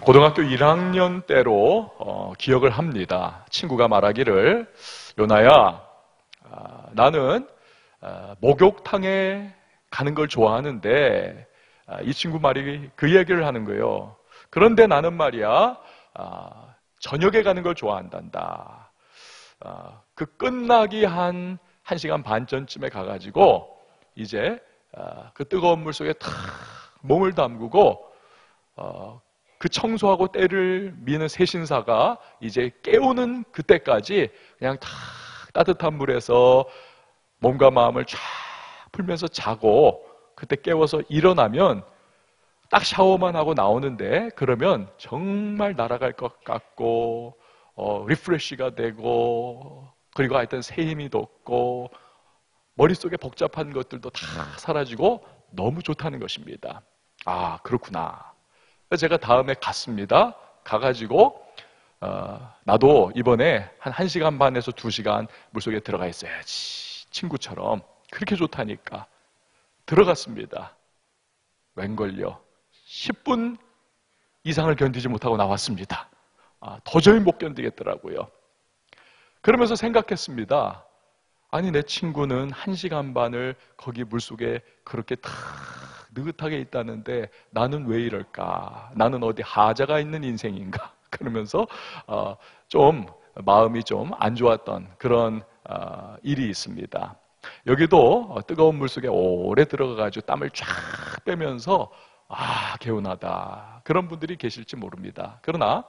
고등학교 1학년 때로 기억을 합니다. 친구가 말하기를, 요나야, 나는 목욕탕에 가는 걸 좋아하는데, 이 친구 말이 그 얘기를 하는 거예요. 그런데 나는 말이야, 저녁에 가는 걸 좋아한단다. 그 끝나기 한 1시간 반 전쯤에 가가지고 이제 그 뜨거운 물 속에 탁 몸을 담그고 그 청소하고 때를 미는 세신사가 이제 깨우는 그때까지 그냥 탁 따뜻한 물에서 몸과 마음을 쫙 풀면서 자고, 그때 깨워서 일어나면 딱 샤워만 하고 나오는데, 그러면 정말 날아갈 것 같고 리프레시가 되고, 그리고 하여튼 새 힘이 돋고 머릿속에 복잡한 것들도 다 사라지고 너무 좋다는 것입니다. 아, 그렇구나. 제가 다음에 갔습니다. 가가지고 나도 이번에 한 1시간 반에서 2시간 물속에 들어가 있어야지, 친구처럼. 그렇게 좋다니까 들어갔습니다. 웬걸요, 10분 이상을 견디지 못하고 나왔습니다. 도저히 못 견디겠더라고요. 그러면서 생각했습니다. 아니, 내 친구는 1시간 반을 거기 물속에 그렇게 탁 느긋하게 있다는데 나는 왜 이럴까? 나는 어디 하자가 있는 인생인가? 그러면서 좀 마음이 좀 안 좋았던 그런 일이 있습니다. 여기도 뜨거운 물속에 오래 들어가가지고 땀을 쫙 빼면서 개운하다, 그런 분들이 계실지 모릅니다. 그러나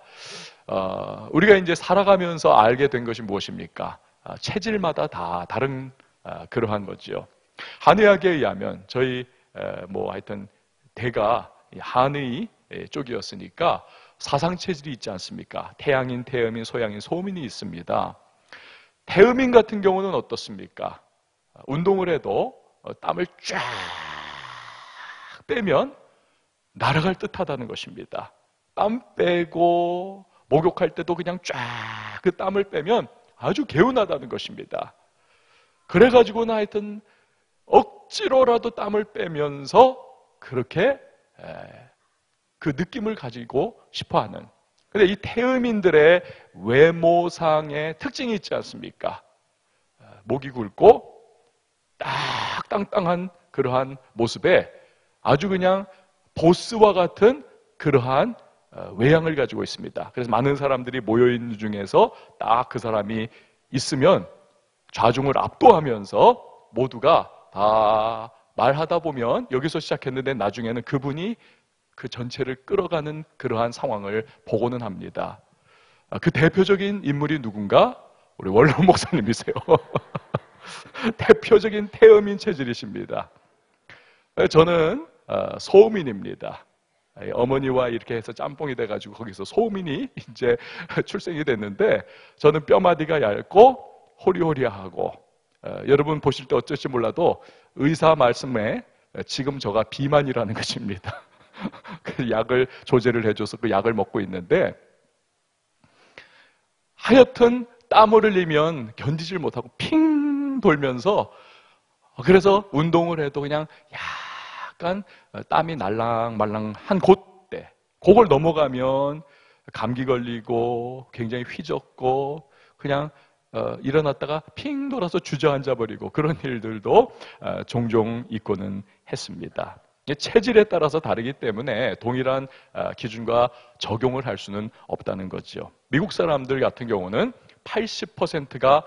우리가 이제 살아가면서 알게 된 것이 무엇입니까? 체질마다 다 다른 그러한 거죠. 한의학에 의하면 저희 하여튼 대가 한의 쪽이었으니까 사상 체질이 있지 않습니까? 태양인, 태음인, 소양인, 소음인이 있습니다. 태음인 같은 경우는 어떻습니까? 운동을 해도 땀을 쫙 빼면 날아갈 듯하다는 것입니다. 땀 빼고 목욕할 때도 그냥 쫙 그 땀을 빼면 아주 개운하다는 것입니다. 그래가지고는 하여튼 억지로라도 땀을 빼면서 그렇게 그 느낌을 가지고 싶어하는. 근데 이 태음인들의 외모상의 특징이 있지 않습니까? 목이 굵고 딱 땅땅한 그러한 모습에 아주 그냥 보스와 같은 그러한 외양을 가지고 있습니다. 그래서 많은 사람들이 모여있는 중에서 딱 그 사람이 있으면 좌중을 압도하면서 모두가 다 말하다 보면 여기서 시작했는데 나중에는 그분이 그 전체를 끌어가는 그러한 상황을 보고는 합니다. 그 대표적인 인물이 누군가? 우리 원로 목사님이세요. 대표적인 태음인 체질이십니다. 저는 소음인입니다. 어머니와 이렇게 해서 짬뽕이 돼가지고 거기서 소음인이 이제 출생이 됐는데, 저는 뼈마디가 얇고 호리호리하고, 여러분 보실 때 어쩔지 몰라도 의사 말씀에 지금 저가 비만이라는 것입니다. 그 약을 조제를 해줘서 그 약을 먹고 있는데, 하여튼 땀을 흘리면 견디질 못하고 핑 돌면서, 그래서 운동을 해도 그냥 약간 땀이 날랑말랑한 그때, 그걸 넘어가면 감기 걸리고 굉장히 휘젓고 그냥 일어났다가 핑 돌아서 주저앉아 버리고, 그런 일들도 종종 있고는 했습니다. 체질에 따라서 다르기 때문에 동일한 기준과 적용을 할 수는 없다는 거죠. 미국 사람들 같은 경우는 80%가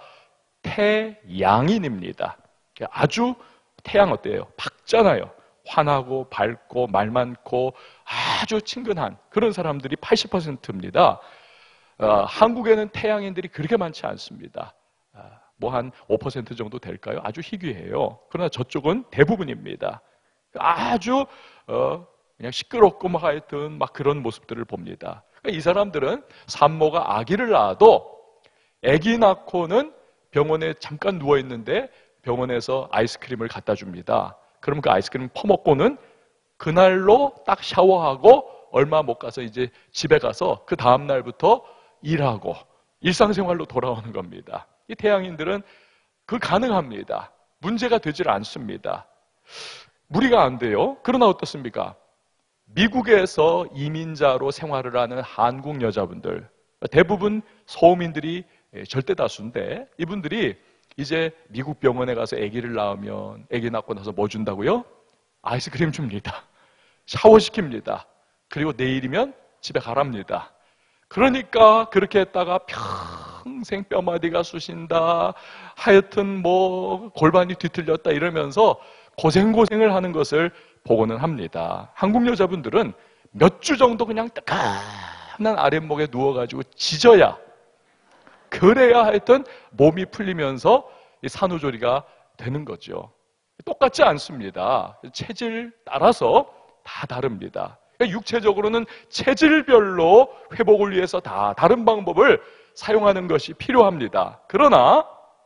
태양인입니다. 아주 태양 어때요? 밝잖아요. 환하고 밝고 말 많고 아주 친근한 그런 사람들이 80%입니다. 한국에는 태양인들이 그렇게 많지 않습니다. 한 5% 정도 될까요? 아주 희귀해요. 그러나 저쪽은 대부분입니다. 아주 그냥 시끄럽고 하여튼 그런 모습들을 봅니다. 그러니까 이 사람들은 산모가 아기를 낳아도 아기 낳고는 병원에 잠깐 누워 있는데 병원에서 아이스크림을 갖다 줍니다. 그러면 그 아이스크림 퍼먹고는 그날로 딱 샤워하고 얼마 못 가서 이제 집에 가서 그 다음 날부터 일하고 일상생활로 돌아오는 겁니다. 이 태양인들은 그 가능합니다. 문제가 되질 않습니다. 무리가 안 돼요. 그러나 어떻습니까? 미국에서 이민자로 생활을 하는 한국 여자분들, 대부분 소민들이 절대 다수인데, 이분들이 이제 미국 병원에 가서 아기를 낳으면 아기 낳고 나서 뭐 준다고요? 아이스크림 줍니다. 샤워시킵니다. 그리고 내일이면 집에 가랍니다. 그러니까 그렇게 했다가 평생 뼈마디가 쑤신다, 하여튼 뭐 골반이 뒤틀렸다 이러면서 고생을 하는 것을 보고는 합니다. 한국 여자분들은 몇 주 정도 그냥 따끈한 아랫목에 누워가지고 짖어야, 그래야 하여튼 몸이 풀리면서 이 산후조리가 되는 거죠. 똑같지 않습니다. 체질 따라서 다 다릅니다. 그러니까 육체적으로는 체질별로 회복을 위해서 다 다른 방법을 사용하는 것이 필요합니다. 그러나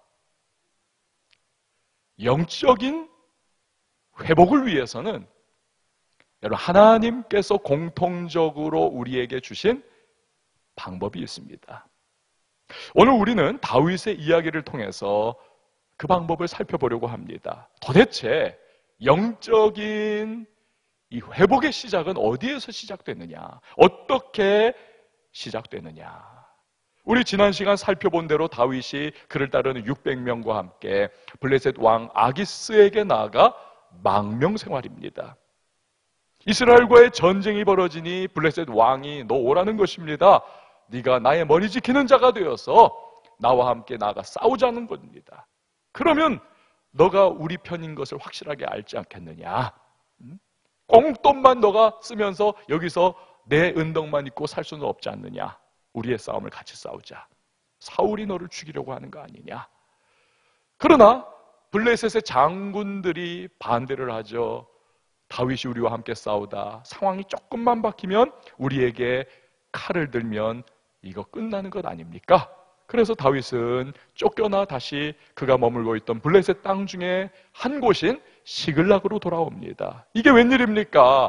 영적인 회복을 위해서는 여러분, 하나님께서 공통적으로 우리에게 주신 방법이 있습니다. 오늘 우리는 다윗의 이야기를 통해서 그 방법을 살펴보려고 합니다. 도대체 영적인 이 회복의 시작은 어디에서 시작되느냐? 어떻게 시작되느냐? 우리 지난 시간 살펴본 대로 다윗이 그를 따르는 600명과 함께 블레셋 왕 아기스에게 나아가 망명 생활입니다. 이스라엘과의 전쟁이 벌어지니 블레셋 왕이 너 오라는 것입니다. 네가 나의 머리 지키는 자가 되어서 나와 함께 나가 싸우자는 겁니다. 그러면 너가 우리 편인 것을 확실하게 알지 않겠느냐? 꽁돈만 너가 쓰면서 여기서 내 은덕만 입고 살 수는 없지 않느냐? 우리의 싸움을 같이 싸우자. 사울이 너를 죽이려고 하는 거 아니냐? 그러나 블레셋의 장군들이 반대를 하죠. 다윗이 우리와 함께 싸우다 상황이 조금만 바뀌면 우리에게 칼을 들면 이거 끝나는 것 아닙니까? 그래서 다윗은 쫓겨나 다시 그가 머물고 있던 블레셋 땅 중에 한 곳인 시글락으로 돌아옵니다. 이게 웬일입니까?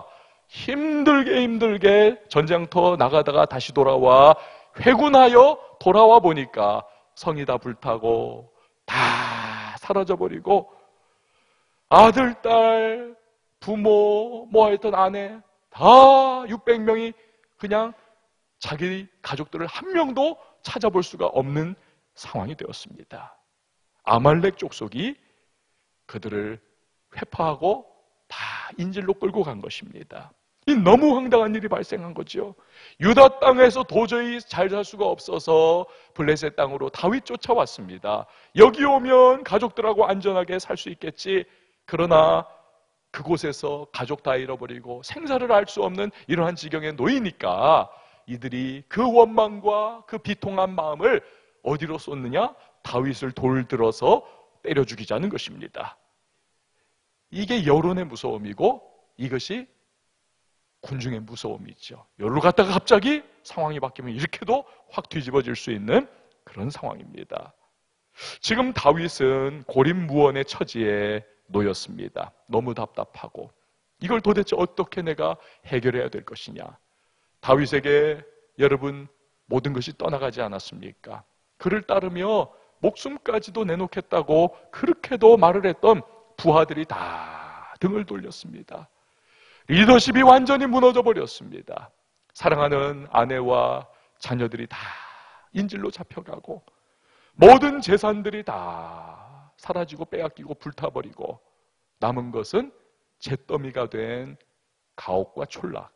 힘들게 전쟁터 나가다가 다시 돌아와 회군하여 돌아와 보니까 성이 다 불타고 다 사라져버리고 아들, 딸, 부모, 뭐 하여튼 아내 다 600명이 그냥 자기 가족들을 한 명도 찾아볼 수가 없는 상황이 되었습니다. 아말렉 족속이 그들을 회파하고 다 인질로 끌고 간 것입니다. 이 너무 황당한 일이 발생한 거죠. 유다 땅에서 도저히 잘 살 수가 없어서 블레셋 땅으로 다윗 쫓아왔습니다. 여기 오면 가족들하고 안전하게 살 수 있겠지. 그러나 그곳에서 가족 다 잃어버리고 생사를 알 수 없는 이러한 지경에 놓이니까 이들이 그 원망과 그 비통한 마음을 어디로 쏟느냐? 다윗을 돌들어서 때려 죽이자는 것입니다. 이게 여론의 무서움이고 이것이 군중의 무서움이죠. 여기로 갔다가 갑자기 상황이 바뀌면 이렇게도 확 뒤집어질 수 있는 그런 상황입니다. 지금 다윗은 고립무원의 처지에 놓였습니다. 너무 답답하고 이걸 도대체 어떻게 내가 해결해야 될 것이냐. 다윗에게 여러분 모든 것이 떠나가지 않았습니까? 그를 따르며 목숨까지도 내놓겠다고 그렇게도 말을 했던 부하들이 다 등을 돌렸습니다. 리더십이 완전히 무너져 버렸습니다. 사랑하는 아내와 자녀들이 다 인질로 잡혀가고 모든 재산들이 다 사라지고 빼앗기고 불타버리고 남은 것은 잿더미가 된 가옥과 촌락.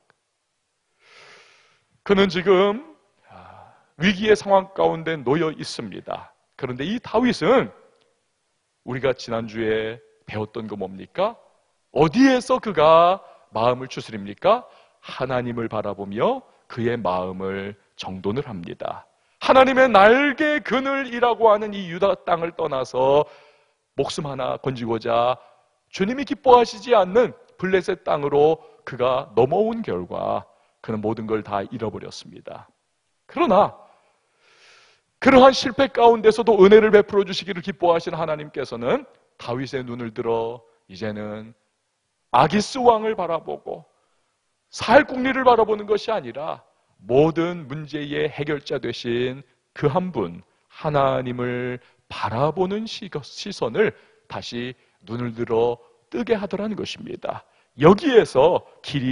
그는 지금 위기의 상황 가운데 놓여 있습니다. 그런데 이 다윗은 우리가 지난주에 배웠던 거 뭡니까? 어디에서 그가 마음을 추스립니까? 하나님을 바라보며 그의 마음을 정돈을 합니다. 하나님의 날개 그늘이라고 하는 이 유다 땅을 떠나서 목숨 하나 건지고자 주님이 기뻐하시지 않는 블레셋 땅으로 그가 넘어온 결과 그는 모든 걸 다 잃어버렸습니다. 그러나 그러한 실패 가운데서도 은혜를 베풀어 주시기를 기뻐하시는 하나님께서는 다윗의 눈을 들어 이제는 아기스 왕을 바라보고 사할국리를 바라보는 것이 아니라 모든 문제의 해결자 되신 그 한 분 하나님을 바라보는 시선을 다시 눈을 들어 뜨게 하더라는 것입니다. 여기에서 길이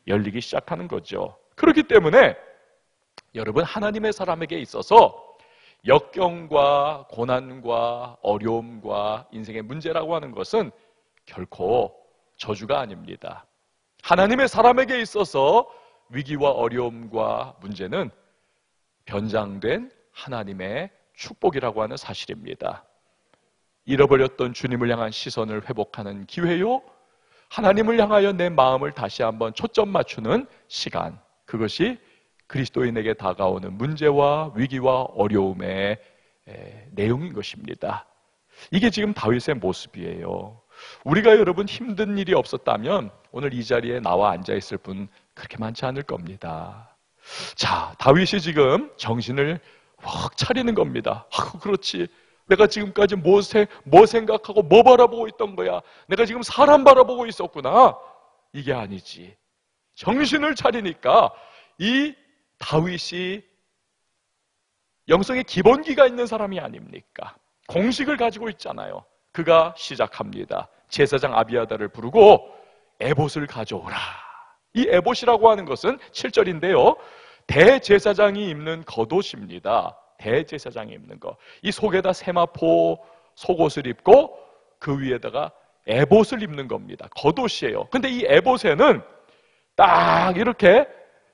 열리기 시작하는 거죠. 그렇기 때문에 여러분, 하나님의 사람에게 있어서 역경과 고난과 어려움과 인생의 문제라고 하는 것은 결코 저주가 아닙니다. 하나님의 사람에게 있어서 위기와 어려움과 문제는 변장된 하나님의 축복이라고 하는 사실입니다. 잃어버렸던 주님을 향한 시선을 회복하는 기회요, 하나님을 향하여 내 마음을 다시 한번 초점 맞추는 시간, 그것이 그리스도인에게 다가오는 문제와 위기와 어려움의 내용인 것입니다. 이게 지금 다윗의 모습이에요. 우리가 여러분 힘든 일이 없었다면 오늘 이 자리에 나와 앉아있을 분 그렇게 많지 않을 겁니다. 자, 다윗이 지금 정신을 확 차리는 겁니다. 그렇지, 내가 지금까지 뭐 생각하고 뭐 바라보고 있던 거야, 내가 지금 사람 바라보고 있었구나. 이게 아니지. 정신을 차리니까 이 다윗이 영성의 기본기가 있는 사람이 아닙니까? 공식을 가지고 있잖아요. 그가 시작합니다. 제사장 아비아다를 부르고 에봇을 가져오라. 이 에봇이라고 하는 것은 7절인데요, 대제사장이 입는 겉옷입니다. 대제사장이 입는 것. 이 속에다 세마포 속옷을 입고 그 위에다가 에봇을 입는 겁니다. 겉옷이에요. 근데 이 에봇에는 딱 이렇게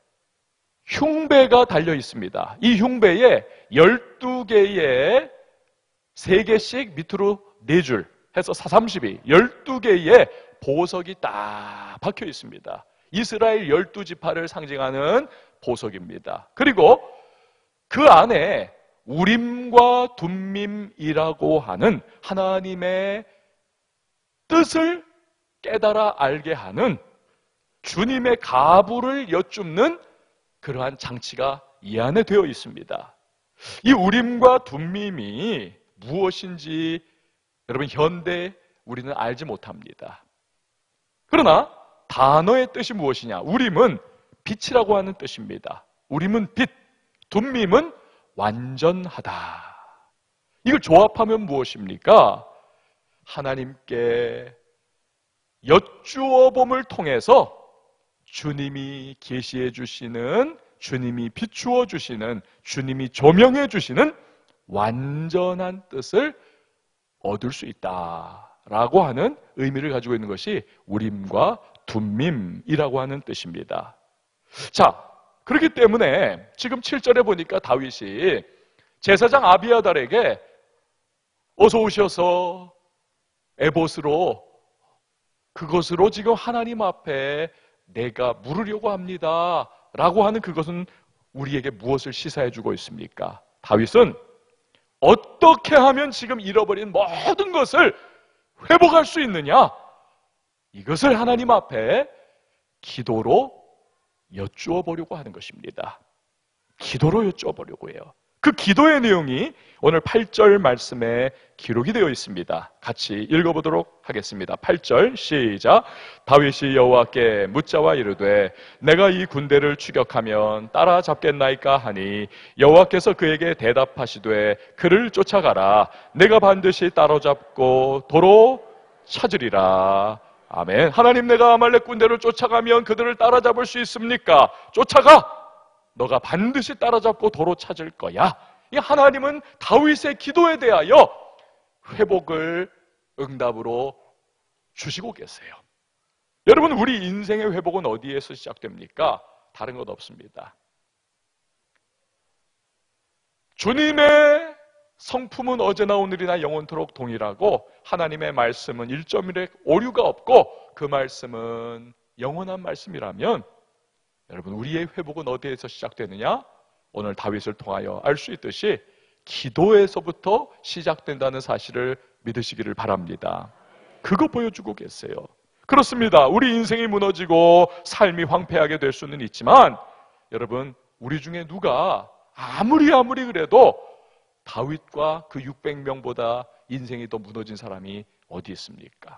흉배가 달려 있습니다. 이 흉배에 12개의 3개씩 밑으로 4줄 해서 432, 12개의 보석이 딱 박혀 있습니다. 이스라엘 12지파를 상징하는 보석입니다. 그리고 그 안에 우림과 둠밈이라고 하는 하나님의 뜻을 깨달아 알게 하는 주님의 가부를 여쭙는 그러한 장치가 이 안에 되어 있습니다. 이 우림과 둠밈이 무엇인지 여러분, 현대 우리는 알지 못합니다. 그러나 단어의 뜻이 무엇이냐? 우림은 빛이라고 하는 뜻입니다. 우림은 빛, 둠밈은 완전하다. 이걸 조합하면 무엇입니까? 하나님께 여쭈어 봄을 통해서 주님이 계시해 주시는, 주님이 비추어 주시는, 주님이 조명해 주시는 완전한 뜻을 얻을 수 있다라고 하는 의미를 가지고 있는 것이 우림과 둠밈이라고 하는 뜻입니다. 자, 그렇기 때문에 지금 7절에 보니까 다윗이 제사장 아비아달에게 어서 오셔서 에봇으로, 그것으로 지금 하나님 앞에 내가 물으려고 합니다 라고 하는 그것은 우리에게 무엇을 시사해 주고 있습니까? 다윗은 어떻게 하면 지금 잃어버린 모든 것을 회복할 수 있느냐? 이것을 하나님 앞에 기도로 여쭈어 보려고 하는 것입니다. 기도로 여쭈어 보려고 해요. 그 기도의 내용이 오늘 8절 말씀에 기록이 되어 있습니다. 같이 읽어보도록 하겠습니다. 8절 시작. 다윗이 여호와께 묻자와 이르되 내가 이 군대를 추격하면 따라잡겠나이까 하니 여호와께서 그에게 대답하시되 그를 쫓아가라. 내가 반드시 따라잡고 도로 찾으리라. 아멘. 하나님, 내가 아말렉 군대를 쫓아가면 그들을 따라잡을 수 있습니까? 쫓아가! 너가 반드시 따라잡고 도로 찾을 거야. 이 하나님은 다윗의 기도에 대하여 회복을 응답으로 주시고 계세요. 여러분, 우리 인생의 회복은 어디에서 시작됩니까? 다른 것 없습니다. 주님의 성품은 어제나 오늘이나 영원토록 동일하고 하나님의 말씀은 1.1의 오류가 없고 그 말씀은 영원한 말씀이라면 여러분, 우리의 회복은 어디에서 시작되느냐? 오늘 다윗을 통하여 알 수 있듯이 기도에서부터 시작된다는 사실을 믿으시기를 바랍니다. 그거 보여주고 계세요. 그렇습니다. 우리 인생이 무너지고 삶이 황폐하게 될 수는 있지만 여러분, 우리 중에 누가 아무리 그래도 다윗과 그 600명보다 인생이 더 무너진 사람이 어디 있습니까?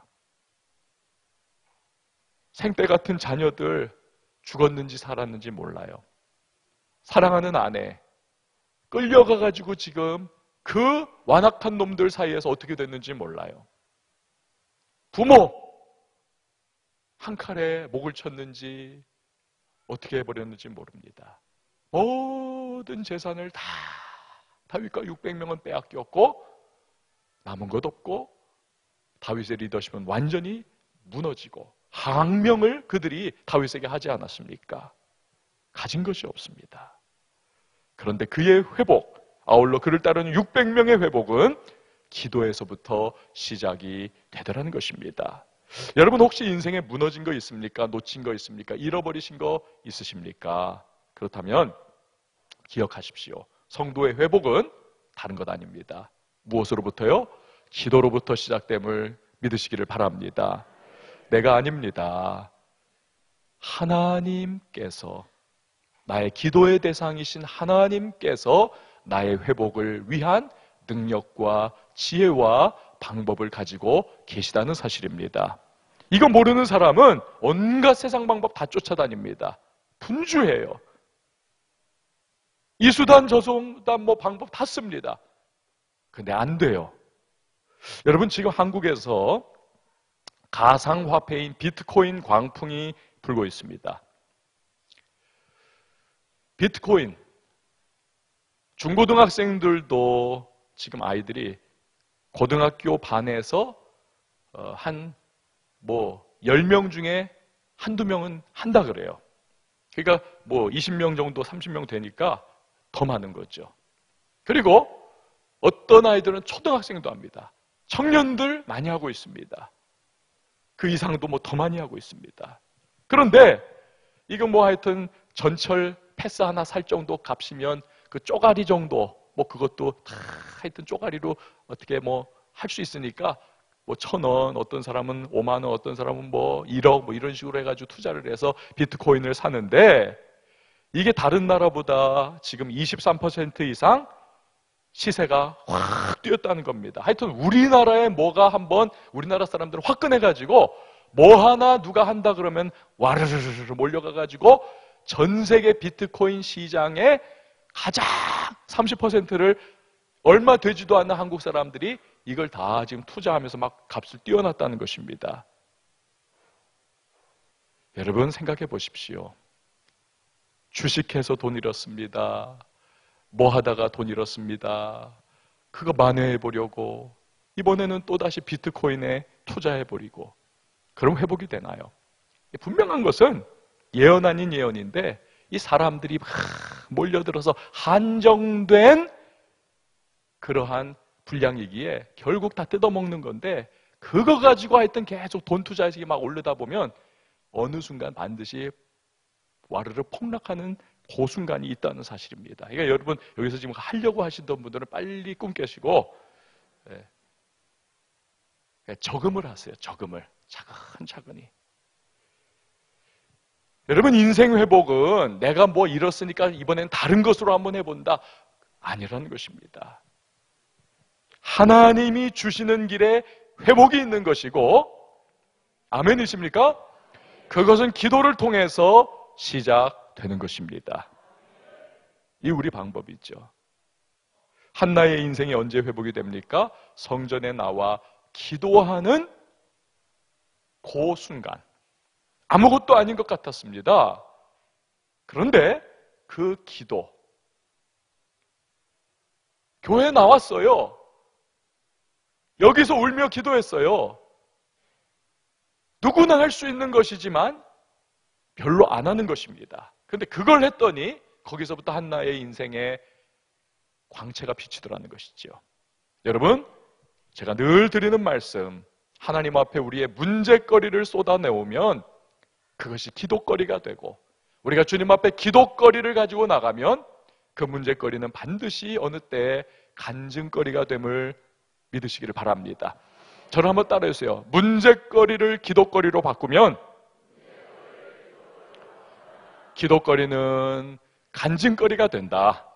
생때 같은 자녀들 죽었는지 살았는지 몰라요. 사랑하는 아내 끌려가가지고 지금 그 완악한 놈들 사이에서 어떻게 됐는지 몰라요. 부모 한 칼에 목을 쳤는지 어떻게 해버렸는지 모릅니다. 모든 재산을 다 다윗과 600명은 빼앗겼고 남은 것 없고 다윗의 리더십은 완전히 무너지고 항명을 그들이 다윗에게 하지 않았습니까? 가진 것이 없습니다. 그런데 그의 회복, 아울러 그를 따르는 600명의 회복은 기도에서부터 시작이 되더라는 것입니다. 여러분 혹시 인생에 무너진 거 있습니까? 놓친 거 있습니까? 잃어버리신 거 있으십니까? 그렇다면 기억하십시오. 성도의 회복은 다른 것 아닙니다. 무엇으로부터요? 기도로부터 시작됨을 믿으시기를 바랍니다. 내가 아닙니다. 하나님께서, 나의 기도의 대상이신 하나님께서 나의 회복을 위한 능력과 지혜와 방법을 가지고 계시다는 사실입니다. 이거 모르는 사람은 온갖 세상 방법 다 쫓아다닙니다. 분주해요. 이 수단 저 수단 뭐 방법 다 씁니다. 근데 안 돼요. 여러분 지금 한국에서 가상화폐인 비트코인 광풍이 불고 있습니다. 비트코인, 중고등학생들도 지금 아이들이 고등학교 반에서 한 10명 중에 한두 명은 한다 그래요. 그러니까 20명 정도, 30명 되니까 더 많은 거죠. 그리고 어떤 아이들은 초등학생도 합니다. 청년들 많이 하고 있습니다. 그 이상도 더 많이 하고 있습니다. 그런데 이거 하여튼 전철 패스 하나 살 정도 값이면 그 쪼가리 정도 그것도 다 하여튼 쪼가리로 어떻게 할 수 있으니까 1,000원, 어떤 사람은 5만 원, 어떤 사람은 1억 이런 식으로 해가지고 투자를 해서 비트코인을 사는데 이게 다른 나라보다 지금 23% 이상 시세가 확 뛰었다는 겁니다. 하여튼 우리나라에 우리나라 사람들은 화끈해가지고 하나 누가 한다 그러면 와르르르 몰려가가지고 전 세계 비트코인 시장의 가장 30%를 얼마 되지도 않는 한국 사람들이 이걸 다 지금 투자하면서 막 값을 띄워놨다는 것입니다. 여러분 생각해 보십시오. 주식해서 돈 잃었습니다. 하다가 돈 잃었습니다. 그거 만회해보려고 이번에는 또다시 비트코인에 투자해버리고 그럼 회복이 되나요? 분명한 것은 예언 아닌 예언인데 이 사람들이 막 몰려들어서 한정된 그러한 불량이기에 결국 다 뜯어먹는 건데 그거 가지고 하여튼 계속 돈 투자해서 막 올르다 보면 어느 순간 반드시 와르르 폭락하는 그 순간이 있다는 사실입니다. 그러니까 여러분 여기서 지금 하려고 하시던 분들은 빨리 꿈 깨시고 저금을 하세요. 저금을 차근차근히. 여러분 인생 회복은 내가 잃었으니까 이번엔 다른 것으로 한번 해본다 아니라는 것입니다. 하나님이 주시는 길에 회복이 있는 것이고 아멘이십니까? 그것은 기도를 통해서 시작되는 것입니다. 이 우리 방법이죠. 한나의 인생이 언제 회복이 됩니까? 성전에 나와 기도하는 그 순간. 아무것도 아닌 것 같았습니다. 그런데 그 기도, 교회에 나왔어요. 여기서 울며 기도했어요. 누구나 할 수 있는 것이지만 별로 안 하는 것입니다. 그런데 그걸 했더니 거기서부터 한나의 인생에 광채가 비치더라는 것이죠. 여러분, 제가 늘 드리는 말씀, 하나님 앞에 우리의 문제거리를 쏟아내오면 그것이 기도거리가 되고 우리가 주님 앞에 기도거리를 가지고 나가면 그 문제거리는 반드시 어느 때에 간증거리가 됨을 믿으시기를 바랍니다. 저를 한번 따라해주세요. 문제거리를 기도거리로 바꾸면 기도거리는 간증거리가 된다.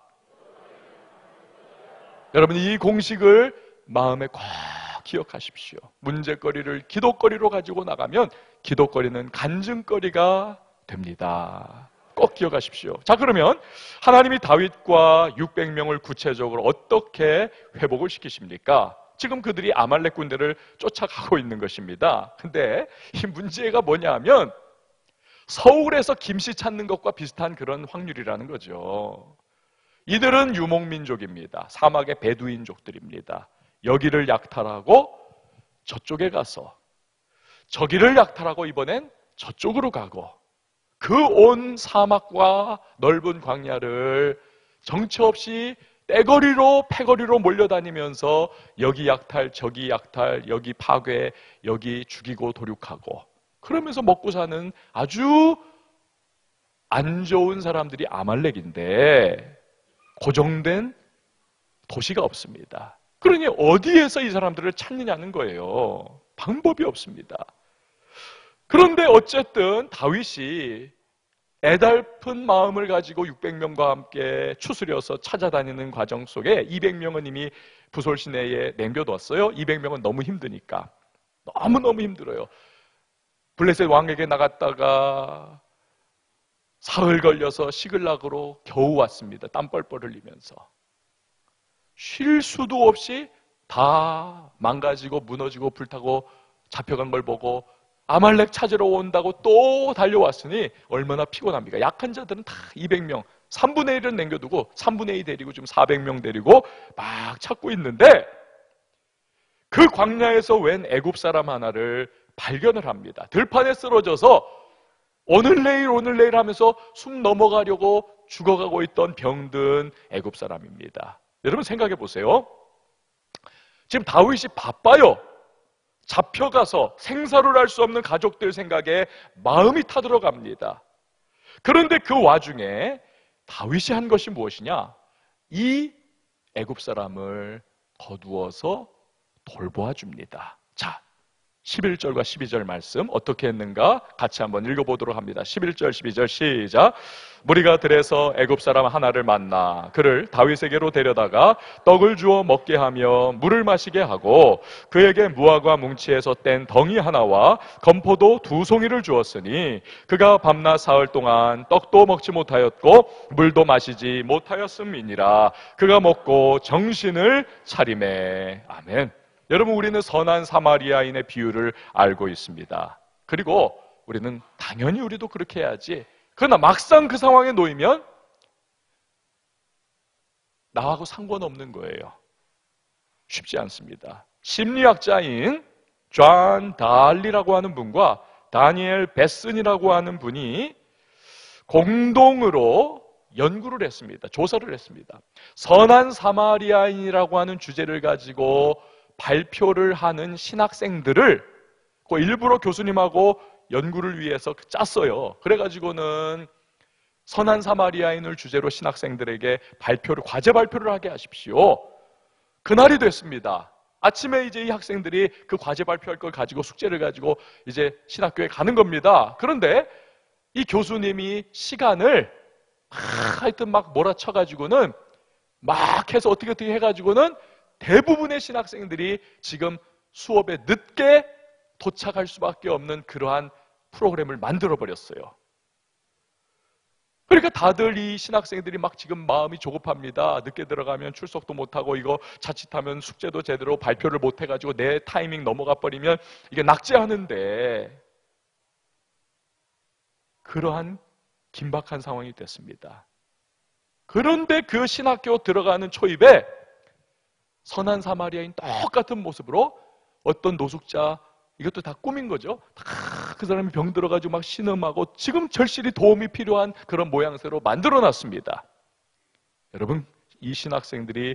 여러분 이 공식을 마음에 꼭 기억하십시오. 문제거리를 기도거리로 가지고 나가면 기도거리는 간증거리가 됩니다. 꼭 기억하십시오. 자, 그러면 하나님이 다윗과 600명을 구체적으로 어떻게 회복을 시키십니까? 지금 그들이 아말렉 군대를 쫓아가고 있는 것입니다. 근데 이 문제가 뭐냐 하면 서울에서 김씨 찾는 것과 비슷한 그런 확률이라는 거죠. 이들은 유목민족입니다. 사막의 베두인족들입니다. 여기를 약탈하고 저쪽에 가서, 저기를 약탈하고 이번엔 저쪽으로 가고, 그 온 사막과 넓은 광야를 정처 없이 떼거리로 패거리로 몰려다니면서 여기 약탈, 저기 약탈, 여기 파괴, 여기 죽이고 도륙하고, 그러면서 먹고 사는 아주 안 좋은 사람들이 아말렉인데 고정된 도시가 없습니다. 그러니 어디에서 이 사람들을 찾느냐는 거예요. 방법이 없습니다. 그런데 어쨌든 다윗이 애달픈 마음을 가지고 600명과 함께 추스려서 찾아다니는 과정 속에 200명은 이미 부솔 시내에 남겨뒀어요. 200명은 너무 힘드니까. 너무너무 힘들어요. 블레셋 왕에게 나갔다가 사흘 걸려서 시글락으로 겨우 왔습니다. 땀 뻘뻘 흘리면서. 쉴 수도 없이 다 망가지고 무너지고 불타고 잡혀간 걸 보고 아말렉 찾으러 온다고 또 달려왔으니 얼마나 피곤합니까? 약한 자들은 다 200명, 3분의 1은 남겨두고 3분의 2 데리고 지금 400명 데리고 막 찾고 있는데 그 광야에서 웬 애굽 사람 하나를 발견을 합니다. 들판에 쓰러져서 오늘 내일 하면서 숨 넘어가려고 죽어가고 있던 병든 애굽 사람입니다. 여러분 생각해 보세요. 지금 다윗이 바빠요. 잡혀가서 생사를 알 수 없는 가족들 생각에 마음이 타들어갑니다. 그런데 그 와중에 다윗이 한 것이 무엇이냐? 이 애굽 사람을 거두어서 돌보아 줍니다. 자, 11절과 12절 말씀 어떻게 했는가 같이 한번 읽어보도록 합니다. 11절 12절 시작. 무리가 들에서 애굽 사람 하나를 만나 그를 다윗에게로 데려다가 떡을 주어 먹게 하며 물을 마시게 하고 그에게 무화과 뭉치에서 뗀 덩이 하나와 건포도 2송이를 주었으니 그가 밤낮 사흘 동안 떡도 먹지 못하였고 물도 마시지 못하였음이니라. 그가 먹고 정신을 차리매. 아멘. 여러분, 우리는 선한 사마리아인의 비유를 알고 있습니다. 그리고 우리는 당연히 우리도 그렇게 해야지. 그러나 막상 그 상황에 놓이면 나하고 상관없는 거예요. 쉽지 않습니다. 심리학자인 존 달리라고 하는 분과 다니엘 베슨이라고 하는 분이 공동으로 연구를 했습니다. 조사를 했습니다. 선한 사마리아인이라고 하는 주제를 가지고 발표를 하는 신학생들을 일부러 교수님하고 연구를 위해서 짰어요. 그래가지고는 선한 사마리아인을 주제로 신학생들에게 과제 발표를 하게 하십시오. 그날이 됐습니다. 아침에 이제 이 학생들이 그 과제 발표할 걸 가지고 숙제를 가지고 이제 신학교에 가는 겁니다. 그런데 이 교수님이 시간을 하여튼 막 몰아쳐가지고는 막 해서 어떻게 해가지고는 대부분의 신학생들이 지금 수업에 늦게 도착할 수밖에 없는 그러한 프로그램을 만들어버렸어요. 그러니까 다들 이 신학생들이 막 지금 마음이 조급합니다. 늦게 들어가면 출석도 못하고 이거 자칫하면 숙제도 제대로 발표를 못해가지고 내 타이밍 넘어가 버리면 이게 낙제하는데 그러한 긴박한 상황이 됐습니다. 그런데 그 신학교 들어가는 초입에 선한 사마리아인 똑같은 모습으로 어떤 노숙자, 이것도 다 꾸민 거죠. 다 그 사람이 병 들어가지고 막 신음하고 지금 절실히 도움이 필요한 그런 모양새로 만들어놨습니다. 여러분, 이 신학생들이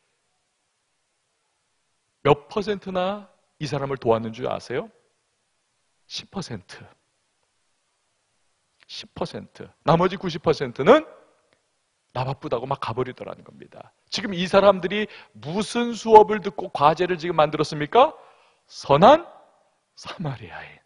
몇 퍼센트나 이 사람을 도왔는 줄 아세요? 10%. 10%. 나머지 90%는 나 바쁘다고 막 가버리더라는 겁니다. 지금 이 사람들이 무슨 수업을 듣고 과제를 지금 만들었습니까? 선한 사마리아인.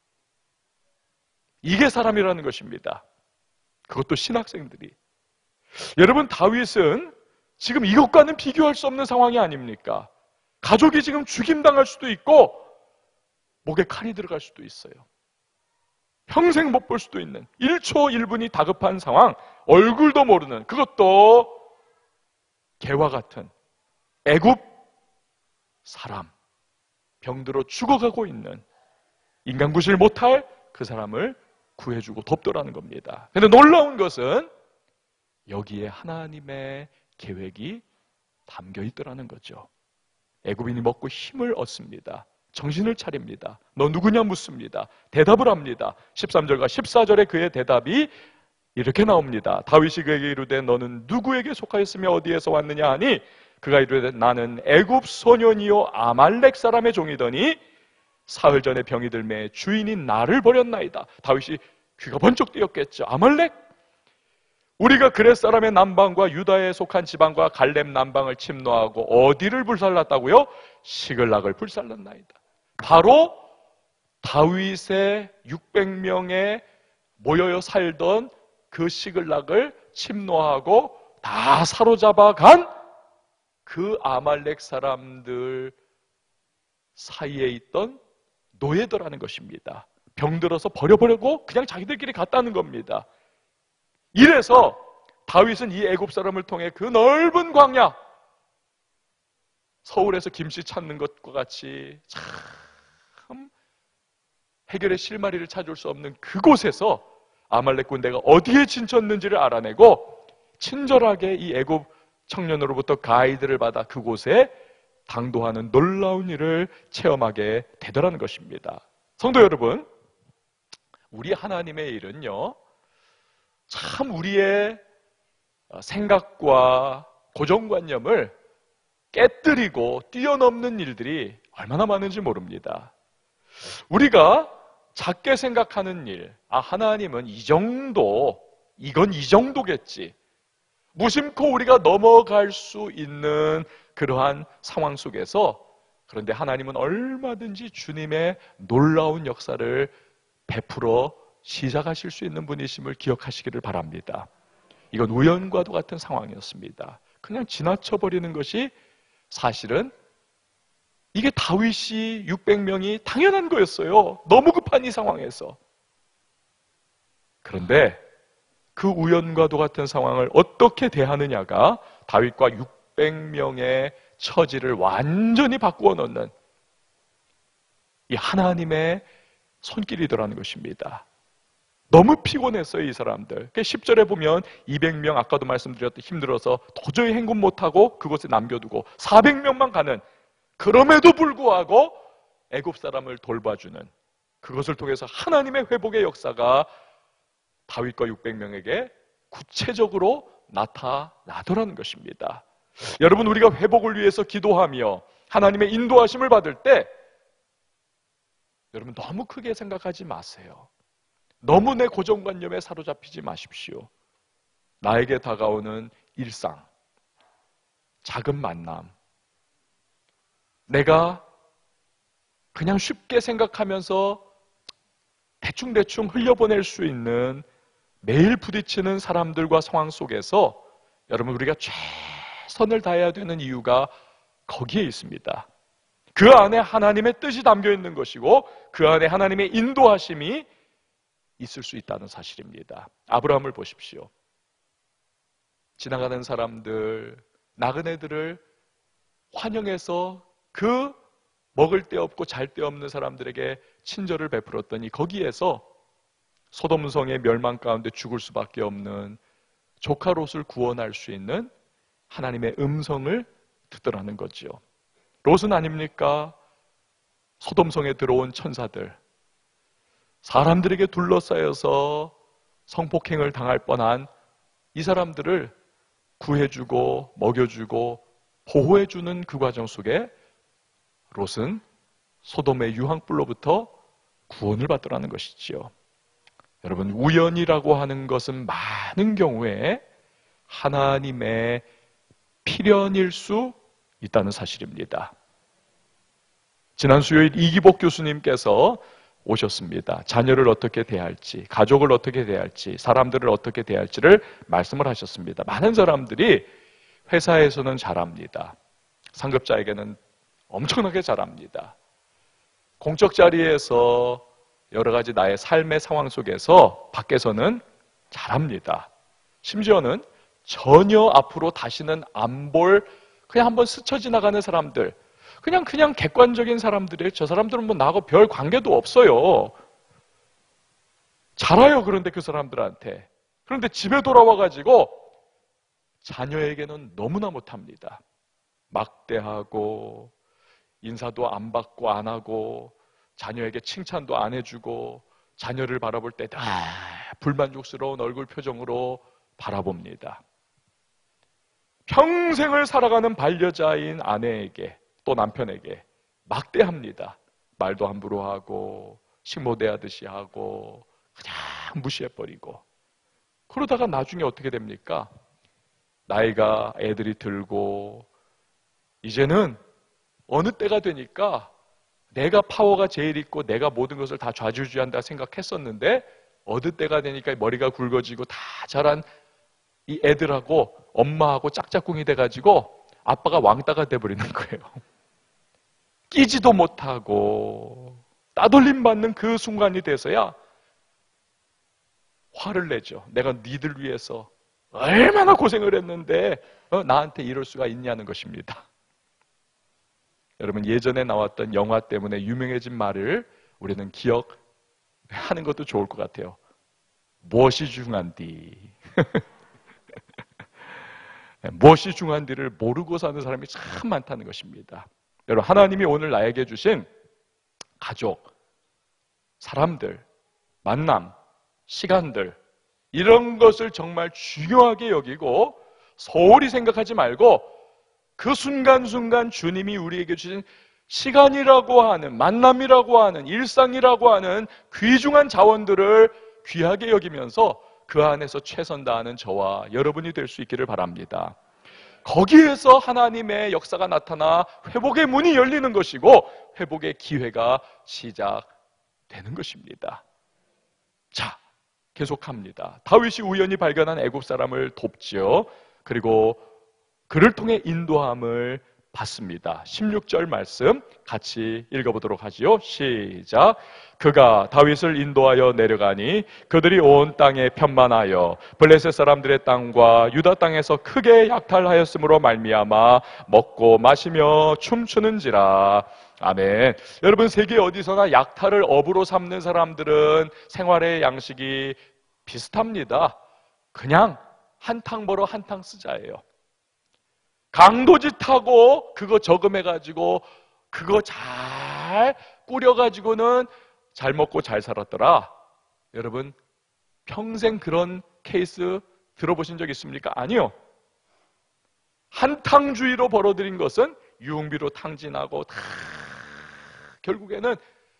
이게 사람이라는 것입니다. 그것도 신학생들이. 여러분, 다윗은 지금 이것과는 비교할 수 없는 상황이 아닙니까? 가족이 지금 죽임당할 수도 있고 목에 칼이 들어갈 수도 있어요. 평생 못 볼 수도 있는 1초 1분이 다급한 상황, 얼굴도 모르는, 그것도 개와 같은 애굽 사람, 병들어 죽어가고 있는 인간 구실 못할 그 사람을 구해주고 돕더라는 겁니다. 그런데 놀라운 것은 여기에 하나님의 계획이 담겨 있더라는 거죠. 애굽인이 먹고 힘을 얻습니다. 정신을 차립니다. 너 누구냐 묻습니다. 대답을 합니다. 13절과 14절에 그의 대답이 이렇게 나옵니다. 다윗이 그에게 이르되 너는 누구에게 속하였으며 어디에서 왔느냐 하니 그가 이르되 나는 애굽 소년이요 아말렉 사람의 종이더니 사흘 전에 병이 들매 주인이 나를 버렸나이다. 다윗이 귀가 번쩍 뜨였겠죠. 아말렉? 우리가 그렛 사람의 남방과 유다에 속한 지방과 갈렙 남방을 침노하고 어디를 불살랐다고요? 시글락을 불살랐나이다. 바로 다윗의 600명에 모여 살던 그 시글락을 침노하고 다 사로잡아 간 그 아말렉 사람들 사이에 있던 노예들하는 것입니다. 병들어서 버려버리고 그냥 자기들끼리 갔다는 겁니다. 이래서 다윗은 이 애굽 사람을 통해 그 넓은 광야, 서울에서 김씨 찾는 것과 같이 참 해결의 실마리를 찾을 수 없는 그곳에서 아말렉 군대가 어디에 진쳤는지를 알아내고 친절하게 이 애굽 청년으로부터 가이드를 받아 그곳에 당도하는 놀라운 일을 체험하게 되더라는 것입니다. 성도 여러분, 우리 하나님의 일은요, 참 우리의 생각과 고정관념을 깨뜨리고 뛰어넘는 일들이 얼마나 많은지 모릅니다. 우리가 작게 생각하는 일, 하나님은 이 정도, 이건 이 정도겠지, 무심코 우리가 넘어갈 수 있는 그러한 상황 속에서, 그런데 하나님은 얼마든지 주님의 놀라운 역사를 베풀어 시작하실 수 있는 분이심을 기억하시기를 바랍니다. 이건 우연과도 같은 상황이었습니다. 그냥 지나쳐버리는 것이 사실은 이게 다윗이 600명이 당연한 거였어요. 너무 급한 이 상황에서. 그런데 그 우연과도 같은 상황을 어떻게 대하느냐가 다윗과 600명의 처지를 완전히 바꾸어 놓는 이 하나님의 손길이더라는 것입니다. 너무 피곤했어요, 이 사람들. 10절에 보면 200명, 아까도 말씀드렸듯이 힘들어서 도저히 행군 못하고 그곳에 남겨두고 400명만 가는, 그럼에도 불구하고 애굽 사람을 돌봐주는, 그것을 통해서 하나님의 회복의 역사가 다윗과 600명에게 구체적으로 나타나더라는 것입니다. 여러분, 우리가 회복을 위해서 기도하며 하나님의 인도하심을 받을 때 여러분 너무 크게 생각하지 마세요. 너무 내 고정관념에 사로잡히지 마십시오. 나에게 다가오는 일상, 작은 만남, 내가 그냥 쉽게 생각하면서 대충대충 흘려보낼 수 있는 매일 부딪히는 사람들과 상황 속에서 여러분 우리가 최선을 다해야 되는 이유가 거기에 있습니다. 그 안에 하나님의 뜻이 담겨 있는 것이고 그 안에 하나님의 인도하심이 있을 수 있다는 사실입니다. 아브라함을 보십시오. 지나가는 사람들, 나그네들을 환영해서 그 먹을 데 없고 잘 데 없는 사람들에게 친절을 베풀었더니 거기에서 소돔성의 멸망 가운데 죽을 수밖에 없는 조카 롯을 구원할 수 있는 하나님의 음성을 듣더라는 거지요. 롯은 아닙니까? 소돔성에 들어온 천사들, 사람들에게 둘러싸여서 성폭행을 당할 뻔한 이 사람들을 구해주고 먹여주고 보호해주는 그 과정 속에 롯은 소돔의 유황불로부터 구원을 받더라는 것이지요. 여러분, 우연이라고 하는 것은 많은 경우에 하나님의 필연일 수 있다는 사실입니다. 지난 수요일 이기복 교수님께서 오셨습니다. 자녀를 어떻게 대할지, 가족을 어떻게 대할지, 사람들을 어떻게 대할지를 말씀을 하셨습니다. 많은 사람들이 회사에서는 잘합니다. 상급자에게는 엄청나게 잘합니다. 공적 자리에서 여러 가지 나의 삶의 상황 속에서 밖에서는 잘합니다. 심지어는 전혀 앞으로 다시는 안 볼, 그냥 한번 스쳐 지나가는 사람들, 그냥 객관적인 사람들이에요. 저 사람들은 뭐 나하고 별 관계도 없어요. 잘아요. 그런데 그 사람들한테. 그런데 집에 돌아와가지고 자녀에게는 너무나 못합니다. 막대하고 인사도 안 받고 안 하고 자녀에게 칭찬도 안 해주고 자녀를 바라볼 때 불만족스러운 얼굴 표정으로 바라봅니다. 평생을 살아가는 반려자인 아내에게 또 남편에게 막대합니다. 말도 함부로 하고 식모대하듯이 하고 그냥 무시해버리고. 그러다가 나중에 어떻게 됩니까? 나이가 애들이 들고 이제는 어느 때가 되니까 내가 파워가 제일 있고 내가 모든 것을 다 좌지우지한다 생각했었는데 어느 때가 되니까 머리가 굵어지고 다 자란 이 애들하고 엄마하고 짝짝꿍이 돼가지고 아빠가 왕따가 돼버리는 거예요. 끼지도 못하고 따돌림 받는 그 순간이 돼서야 화를 내죠. 내가 니들 위해서 얼마나 고생을 했는데 나한테 이럴 수가 있냐는 것입니다. 여러분, 예전에 나왔던 영화 때문에 유명해진 말을 우리는 기억하는 것도 좋을 것 같아요. 무엇이 중한디? 무엇이 중한디를 모르고 사는 사람이 참 많다는 것입니다. 여러분, 하나님이 오늘 나에게 주신 가족, 사람들, 만남, 시간들, 이런 것을 정말 중요하게 여기고 소홀히 생각하지 말고 그 순간순간 주님이 우리에게 주신 시간이라고 하는, 만남이라고 하는, 일상이라고 하는 귀중한 자원들을 귀하게 여기면서 그 안에서 최선 다하는 저와 여러분이 될 수 있기를 바랍니다. 거기에서 하나님의 역사가 나타나 회복의 문이 열리는 것이고 회복의 기회가 시작되는 것입니다. 자, 계속합니다. 다윗이 우연히 발견한 애굽 사람을 돕지요. 그리고 그를 통해 인도함을 받습니다. 16절 말씀 같이 읽어보도록 하지요. 시작. 그가 다윗을 인도하여 내려가니 그들이 온 땅에 편만하여 블레셋 사람들의 땅과 유다 땅에서 크게 약탈하였으므로 말미암아 먹고 마시며 춤추는지라. 아멘. 여러분, 세계 어디서나 약탈을 업으로 삼는 사람들은 생활의 양식이 비슷합니다. 그냥 한탕 벌어 한탕 쓰자예요. 강도짓하고 그거 저금해가지고 그거 잘 꾸려가지고는 잘 먹고 잘 살았더라. 여러분, 평생 그런 케이스 들어보신 적 있습니까? 아니요. 한탕주의로 벌어들인 것은 유흥비로 탕진하고 다 결국에는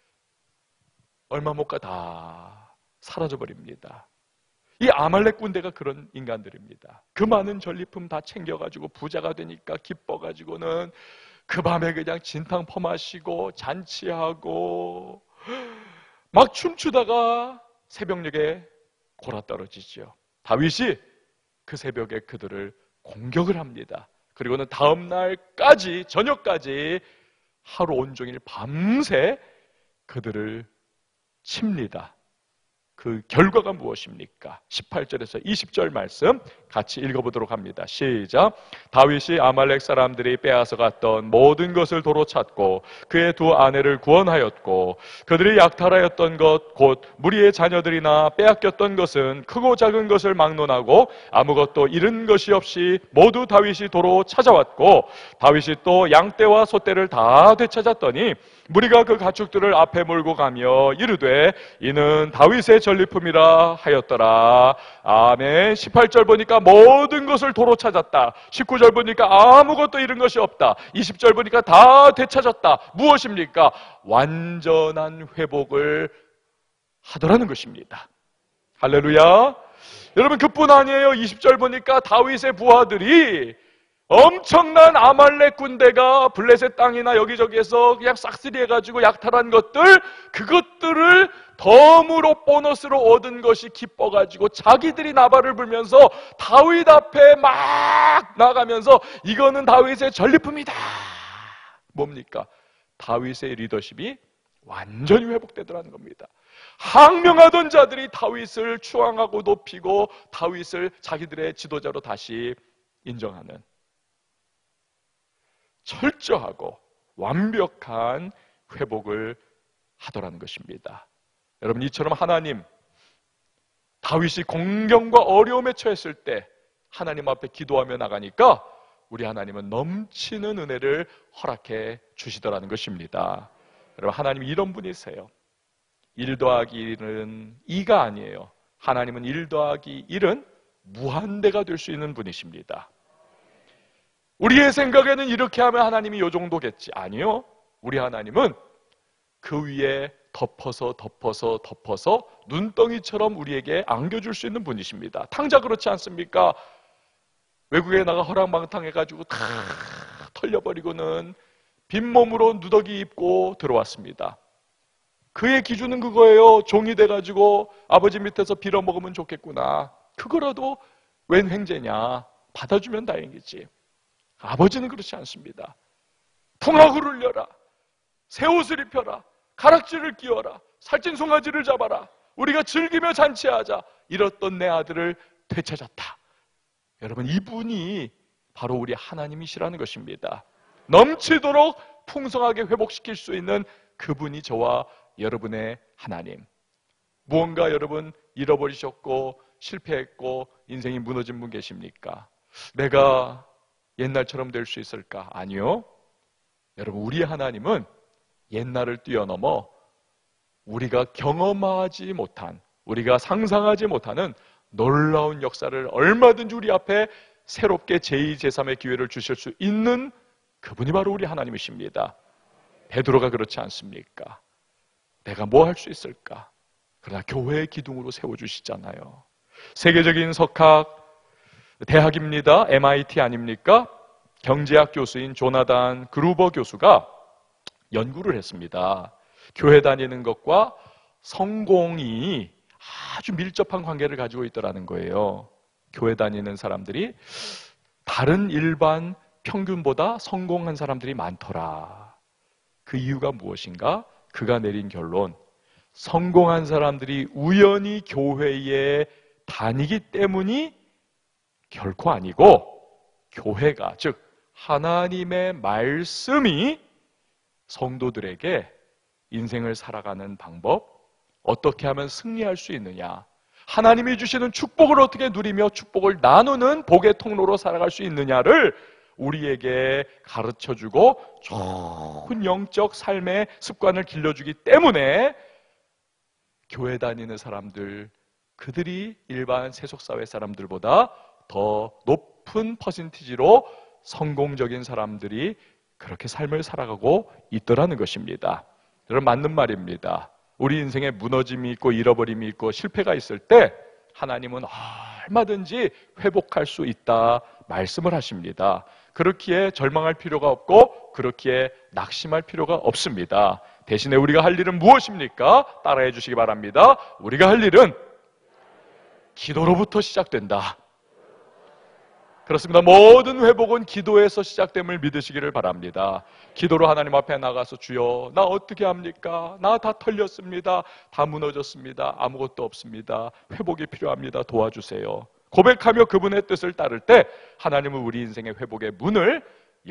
얼마 못 가 다 사라져버립니다. 이 아말렉 군대가 그런 인간들입니다. 그 많은 전리품 다 챙겨가지고 부자가 되니까 기뻐가지고는 그 밤에 그냥 진탕 퍼마시고 잔치하고 막 춤추다가 새벽녘에 골아떨어지죠. 다윗이 그 새벽에 그들을 공격을 합니다. 그리고는 다음 날까지 저녁까지 하루 온종일 밤새 그들을 칩니다. 그 결과가 무엇입니까? 18절에서 20절 말씀 같이 읽어보도록 합니다. 시작. 다윗이 아말렉 사람들이 빼앗아 갔던 모든 것을 도로 찾고 그의 두 아내를 구원하였고 그들이 약탈하였던 것 곧 무리의 자녀들이나 빼앗겼던 것은 크고 작은 것을 막론하고 아무것도 잃은 것이 없이 모두 다윗이 도로 찾아왔고 다윗이 또 양떼와 소떼를 다 되찾았더니 무리가 그 가축들을 앞에 몰고 가며 이르되 이는 다윗의 전리품이라 하였더라. 아멘. 18절 보니까 모든 것을 도로 찾았다. 19절 보니까 아무것도 잃은 것이 없다. 20절 보니까 다 되찾았다. 무엇입니까? 완전한 회복을 하더라는 것입니다. 할렐루야. 여러분, 그뿐 아니에요. 20절 보니까 다윗의 부하들이 엄청난 아말렉 군대가 블레셋 땅이나 여기저기에서 그냥 싹쓸이 해가지고 약탈한 것들, 그것들을 덤으로 보너스로 얻은 것이 기뻐가지고 자기들이 나발을 불면서 다윗 앞에 막 나가면서 이거는 다윗의 전리품이다. 뭡니까? 다윗의 리더십이 완전히 회복되더라는 겁니다. 항명하던 자들이 다윗을 추앙하고 높이고 다윗을 자기들의 지도자로 다시 인정하는 철저하고 완벽한 회복을 하더라는 것입니다. 여러분, 이처럼 하나님 다윗이 공경과 어려움에 처했을 때 하나님 앞에 기도하며 나가니까 우리 하나님은 넘치는 은혜를 허락해 주시더라는 것입니다. 여러분, 하나님이 이런 분이세요. 1 더하기 1은 2가 아니에요. 하나님은 1 더하기 1은 무한대가 될 수 있는 분이십니다. 우리의 생각에는 이렇게 하면 하나님이 이 정도겠지. 아니요. 우리 하나님은 그 위에 덮어서 눈덩이처럼 우리에게 안겨줄 수 있는 분이십니다. 탕자 그렇지 않습니까? 외국에 나가 허랑방탕해가지고 다 털려버리고는 빈몸으로 누더기 입고 들어왔습니다. 그의 기준은 그거예요. 종이 돼가지고 아버지 밑에서 빌어먹으면 좋겠구나. 그거라도 웬 횡재냐. 받아주면 다행이지. 아버지는 그렇지 않습니다. 풍악을 울려라. 새 옷을 입혀라. 가락지를 끼워라. 살찐 송아지를 잡아라. 우리가 즐기며 잔치하자. 이랬던 내 아들을 되찾았다. 여러분, 이분이 바로 우리 하나님이시라는 것입니다. 넘치도록 풍성하게 회복시킬 수 있는 그분이 저와 여러분의 하나님. 무언가 여러분 잃어버리셨고 실패했고 인생이 무너진 분 계십니까? 내가 옛날처럼 될 수 있을까? 아니요. 여러분, 우리 하나님은 옛날을 뛰어넘어 우리가 경험하지 못한, 우리가 상상하지 못하는 놀라운 역사를 얼마든지 우리 앞에 새롭게 제2, 제3의 기회를 주실 수 있는 그분이 바로 우리 하나님이십니다. 베드로가 그렇지 않습니까? 내가 뭐 할 수 있을까? 그러나 교회의 기둥으로 세워주시잖아요. 세계적인 석학 대학입니다. MIT 아닙니까? 경제학 교수인 조나단 그루버 교수가 연구를 했습니다. 교회 다니는 것과 성공이 아주 밀접한 관계를 가지고 있더라는 거예요. 교회 다니는 사람들이 다른 일반 평균보다 성공한 사람들이 많더라. 그 이유가 무엇인가? 그가 내린 결론, 성공한 사람들이 우연히 교회에 다니기 때문이 결코 아니고 교회가, 즉 하나님의 말씀이 성도들에게 인생을 살아가는 방법, 어떻게 하면 승리할 수 있느냐, 하나님이 주시는 축복을 어떻게 누리며 축복을 나누는 복의 통로로 살아갈 수 있느냐를 우리에게 가르쳐주고 좋은 영적 삶의 습관을 길러주기 때문에 교회 다니는 사람들, 그들이 일반 세속사회 사람들보다 더 높은 퍼센티지로 성공적인 사람들이 그렇게 삶을 살아가고 있더라는 것입니다. 여러분, 맞는 말입니다. 우리 인생에 무너짐이 있고 잃어버림이 있고 실패가 있을 때 하나님은 얼마든지 회복할 수 있다 말씀을 하십니다. 그렇기에 절망할 필요가 없고 그렇기에 낙심할 필요가 없습니다. 대신에 우리가 할 일은 무엇입니까? 따라해 주시기 바랍니다. 우리가 할 일은 기도로부터 시작된다. 그렇습니다. 모든 회복은 기도에서 시작됨을 믿으시기를 바랍니다. 기도로 하나님 앞에 나가서 주여, 나 어떻게 합니까? 나 다 털렸습니다. 다 무너졌습니다. 아무것도 없습니다. 회복이 필요합니다. 도와주세요. 고백하며 그분의 뜻을 따를 때 하나님은 우리 인생의 회복의 문을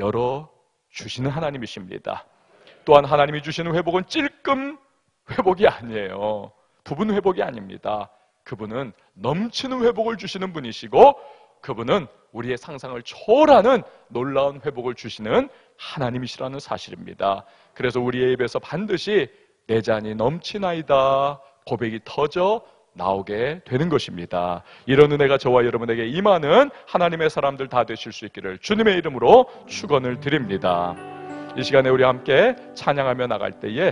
열어주시는 하나님이십니다. 또한 하나님이 주시는 회복은 찔끔 회복이 아니에요. 부분 회복이 아닙니다. 그분은 넘치는 회복을 주시는 분이시고 그분은 우리의 상상을 초월하는 놀라운 회복을 주시는 하나님이시라는 사실입니다. 그래서 우리의 입에서 반드시 내 잔이 넘치나이다 고백이 터져 나오게 되는 것입니다. 이런 은혜가 저와 여러분에게 임하는 하나님의 사람들 다 되실 수 있기를 주님의 이름으로 축원을 드립니다. 이 시간에 우리 함께 찬양하며 나갈 때에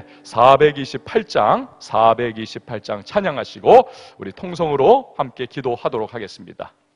428장 찬양하시고 우리 통성으로 함께 기도하도록 하겠습니다.